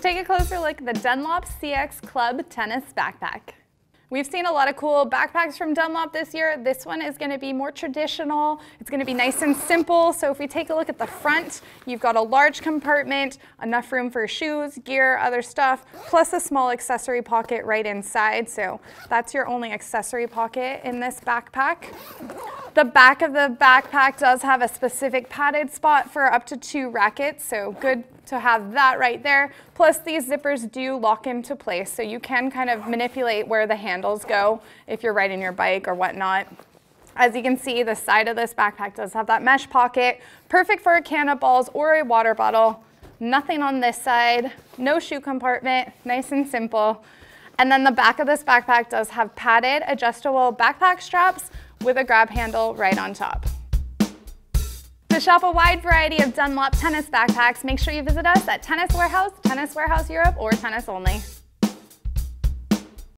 take a closer look at the Dunlop CX Club Tennis Backpack. We've seen a lot of cool backpacks from Dunlop this year. This one is going to be more traditional. It's going to be nice and simple. So if we take a look at the front, you've got a large compartment, enough room for shoes, gear, other stuff, plus a small accessory pocket right inside. So that's your only accessory pocket in this backpack. The back of the backpack does have a specific padded spot for up to 2 rackets, so good to have that right there. Plus these zippers do lock into place, so you can kind of manipulate where the handles go if you're riding your bike or whatnot. As you can see, the side of this backpack does have that mesh pocket, perfect for a can of balls or a water bottle. Nothing on this side, no shoe compartment, nice and simple. And then the back of this backpack does have padded adjustable backpack straps with a grab handle right on top. To shop a wide variety of Dunlop tennis backpacks, make sure you visit us at Tennis Warehouse, Tennis Warehouse Europe, or Tennis Only.